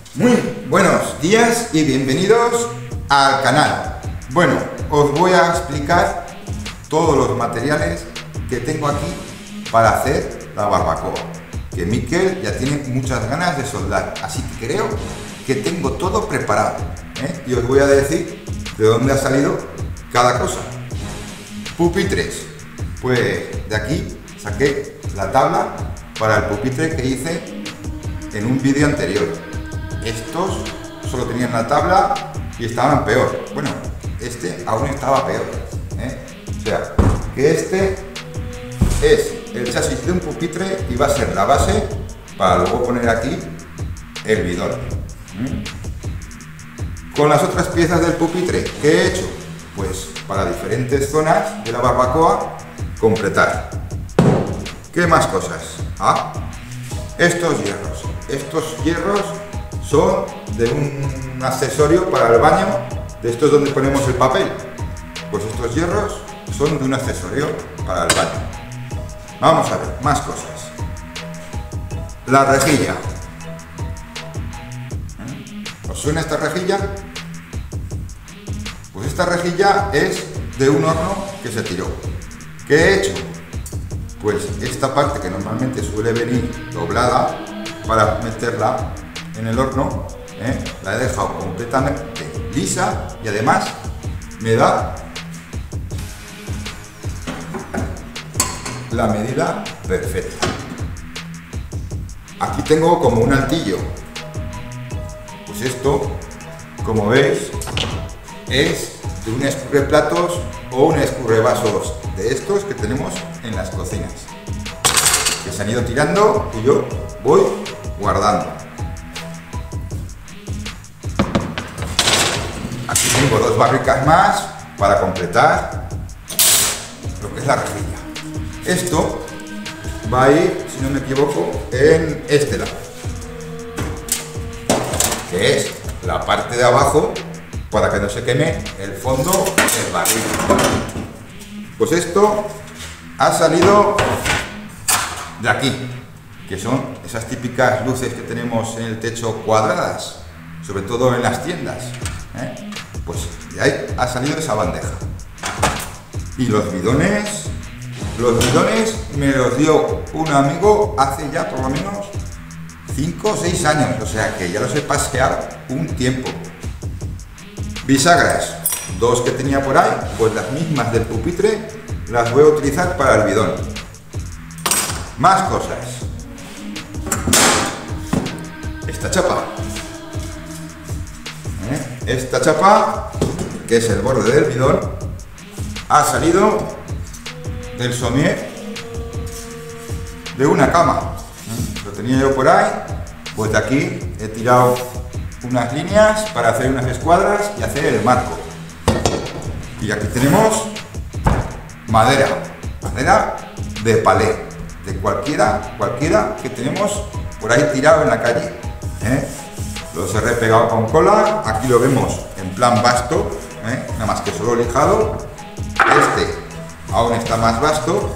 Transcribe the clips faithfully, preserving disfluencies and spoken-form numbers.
Muy buenos días y bienvenidos al canal. Bueno, os voy a explicar todos los materiales que tengo aquí para hacer la barbacoa, que Miquel ya tiene muchas ganas de soldar, así que creo que tengo todo preparado, ¿eh? Y os voy a decir de dónde ha salido cada cosa. Pupitres, pues de aquí saqué la tabla para el pupitre que hice en un vídeo anterior. Estos solo tenían la tabla y estaban peor. Bueno, este aún estaba peor, ¿eh? O sea, que este es el chasis de un pupitre y va a ser la base para luego poner aquí el bidón. ¿Mm? Con las otras piezas del pupitre, ¿qué he hecho? Pues para diferentes zonas de la barbacoa completar. ¿Qué más cosas? Ah, estos hierros. Estos hierros son de un accesorio para el baño, de estos donde ponemos el papel. Pues estos hierros son de un accesorio para el baño. Vamos a ver, más cosas. La rejilla. ¿Os suena esta rejilla? Pues esta rejilla es de un horno que se tiró. ¿Qué he hecho? Pues esta parte que normalmente suele venir doblada para meterla en el horno, ¿eh? La he dejado completamente lisa y además me da la medida perfecta. Aquí tengo como un altillo. Pues esto, como veis, es de un escurreplatos o un escurrevasos de estos que tenemos en las cocinas, que se han ido tirando y yo voy guardando. Aquí tengo dos barricas más para completar lo que es la rejilla. Esto va a ir, si no me equivoco, en este lado, que es la parte de abajo para que no se queme el fondo del barril. Pues esto ha salido de aquí, que son esas típicas luces que tenemos en el techo cuadradas, sobre todo en las tiendas, ¿eh? Pues de ahí ha salido esa bandeja. Y los bidones, los bidones me los dio un amigo hace ya por lo menos cinco o seis años, o sea que ya los he paseado un tiempo. Bisagras, dos que tenía por ahí, pues las mismas del pupitre las voy a utilizar para el bidón. Más cosas. Esta chapa. ¿Eh? Esta chapa, que es el borde del bidón, ha salido del somier de una cama. ¿Eh? Lo tenía yo por ahí, pues de aquí he tirado unas líneas para hacer unas escuadras y hacer el marco. Y aquí tenemos madera, madera de palé, de cualquiera, cualquiera que tenemos por ahí tirado en la calle, ¿eh? Los he repegado con cola. Aquí lo vemos en plan vasto, ¿eh? Nada más que solo lijado. Este aún está más vasto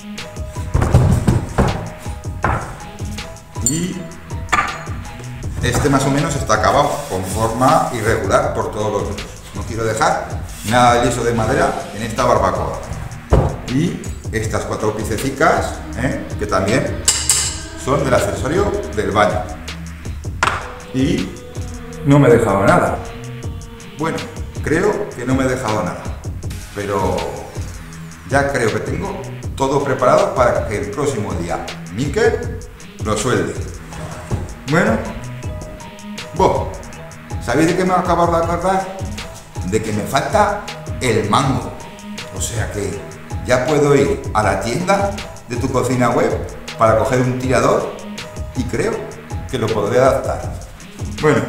y este más o menos está acabado con forma irregular por todos los lados. No quiero dejar nada de liso de madera en esta barbacoa. Y estas cuatro piececitas, ¿eh? Que también son del accesorio del baño. Y no me he dejado nada. Bueno, creo que no me he dejado nada, pero ya creo que tengo todo preparado para que el próximo día Miquel lo suelde. Bueno, Bo, ¿sabéis de qué me acabo de acordar? De que me falta el mango. O sea que ya puedo ir a la tienda de Tu Cocina Web para coger un tirador y creo que lo podré adaptar. Bueno,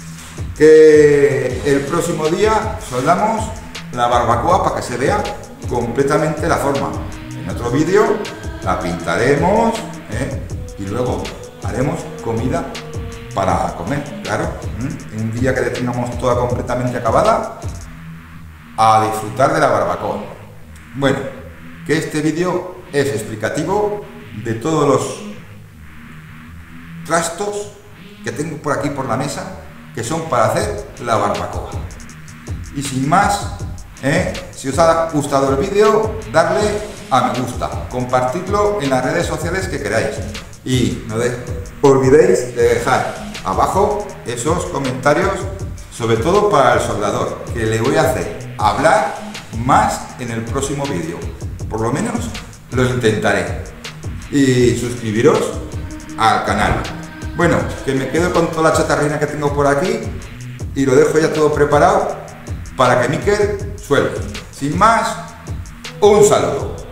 que el próximo día soldamos la barbacoa para que se vea completamente la forma. En otro vídeo la pintaremos, ¿eh? Y luego haremos comida para comer, claro. En un día que la tengamos toda completamente acabada, a disfrutar de la barbacoa. Bueno, que este vídeo es explicativo de todos los trastos que tengo por aquí por la mesa, que son para hacer la barbacoa. Y sin más, ¿eh? Si os ha gustado el vídeo, darle a me gusta, compartidlo en las redes sociales que queráis y no de, olvidéis de dejar abajo esos comentarios, sobre todo para el soldador, que le voy a hacer hablar más en el próximo vídeo, por lo menos lo intentaré, y suscribiros al canal. Bueno, que me quedo con toda la chatarrina que tengo por aquí y lo dejo ya todo preparado para que Miquel suelte. Sin más, un saludo.